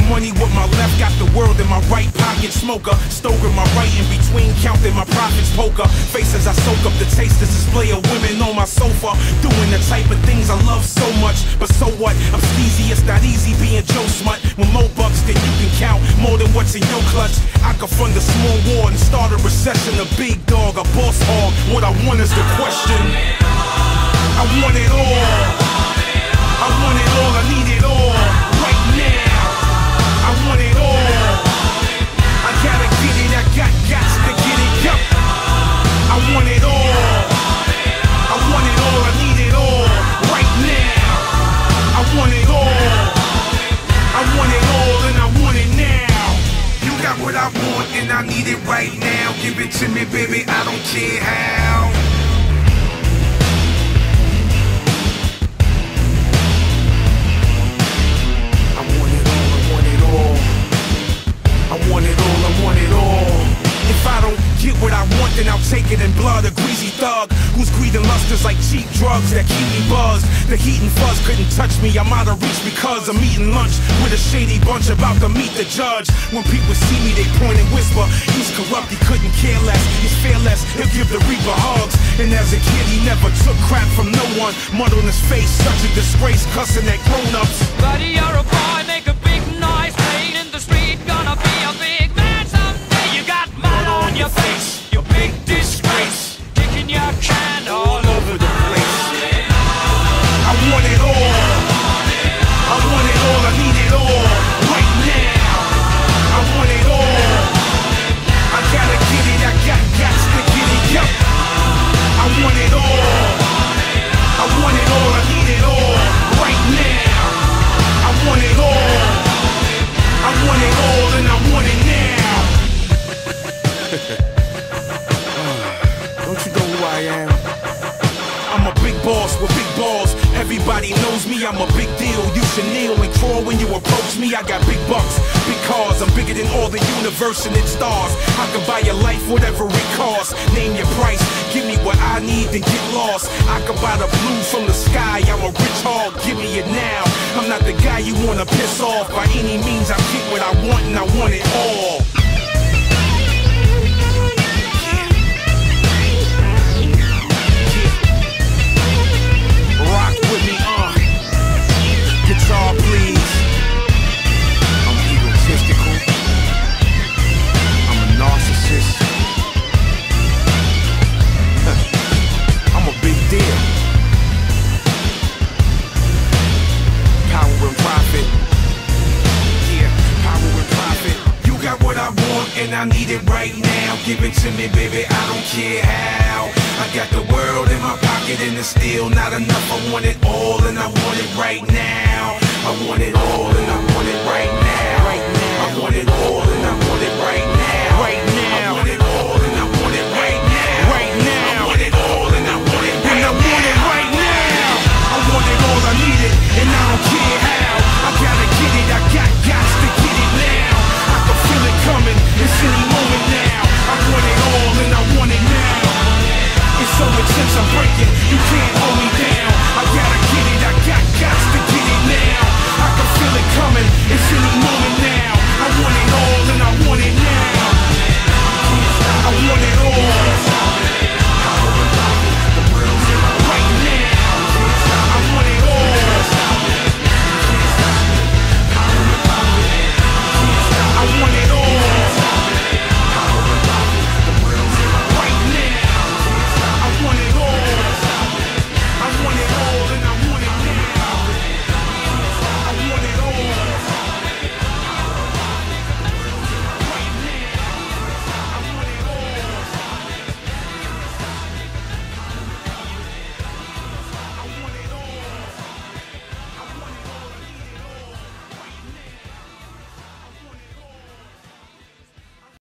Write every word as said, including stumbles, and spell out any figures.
money with my left, got the world in my right pocket. Smoker, stoker my right in between, counting my profits. Poker faces, I soak up the taste. This display of women on my sofa, doing the type of things I love so much. But so what? I'm skeezy, it's not easy being Joe Smut. With more bucks than you can count, more than what's in your clutch. I could fund a small war and start a recession. A big dog, a boss hog. What I want is the question. I want it all. I want it all, I need it all. Right now. I want it all. I gotta get it, I got gots to get it, yup. I want it all. I want it all, I need it all. Right now. I want it all. I want it all and I want it now. You got what I want and I need it right now. Give it to me, baby, I don't care how. I want it all, I want it all. I want it all, I want it all. If I don't get what I want, then I'll take it in blood. A greasy thug whose greed and lust is like cheap drugs that keep me buzzed. The heat and fuzz couldn't touch me, I'm out of reach because I'm eating lunch with a shady bunch about to meet the judge. When people see me, they point and whisper, he's corrupt, he couldn't care less. He's fearless, he'll give the reaper hugs. And as a kid, he never took crap from no one. Mud on his face, such a disgrace, cussing at grown-ups. Buddy, you're a boy, make a big noise, playing in the street, gonna be a big man someday. You got mud on your face, your big disgrace, kicking your can all over the place. I want it all. I want it all, I need it all. Right now. I want it all. I gotta get it, I got gots to get it, yup. I want it all. I want it all, I need it all. Right now. I want it all. I want it all and I want it now. Don't you know who I am? I'm a big boss with big balls. Everybody knows me, I'm a big deal. You should kneel and crawl when you approach me. I got big bucks, big cars. I'm bigger than all the universe and its stars. I can buy your life, whatever it costs. Name your price, give me what I need, then get lost. I can buy the blue from the sky. I'm a rich hog, give me it now. I'm not the guy you wanna piss off. By any means, I get what I want and I want it all. Rock with me, uh guitar please. I'm egotistical, I'm a narcissist. I'm a big deal. Power and profit. Yeah, power and profit. You got what I want and I need it right now. Give it to me, baby, I don't care how. I got the world in my pocket and it's still not enough. I want it all and I want it right now. I want it